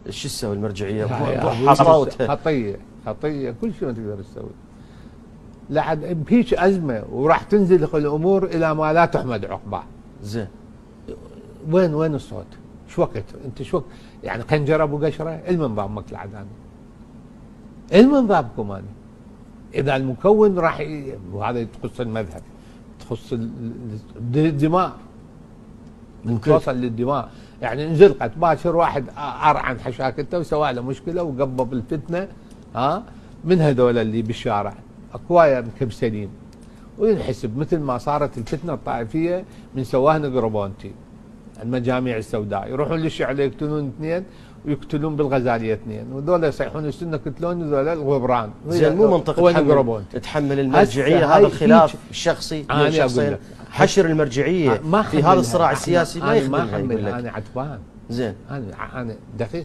شو تسوي المرجعيه حصاوتها خطيه كل شيء ما تقدر تسوي. لعد بهيج ازمه وراح تنزل الامور الى ما لا تحمد عقباه. زين وين الصوت؟ شو وقت انت شو وقت؟ يعني خنجره ابو قشره المنظام مك العداني المنظامكم اني اذا المكون راح وهذا تخص المذهب تخص الدماء توصل للدماء. يعني انزلقت باشر واحد عار عن حشاكته وسوى له مشكله وقبب الفتنه من هذول اللي بالشارع اكوايا مكبسلين وينحسب مثل ما صارت الفتنه الطائفيه من سواه نقربونتي المجاميع السوداء يروحون للشعله يقتلون اثنين ويقتلون بالغزاليه اثنين وذول يصيحون السنه يقتلون ذول الغبران. زين مو منطق تحمل المرجعيه هذا الخلاف الشخصي شخصين حشر المرجعيه في هذا الصراع السياسي ما يخدمها. انا عتبان. زين انا دقيق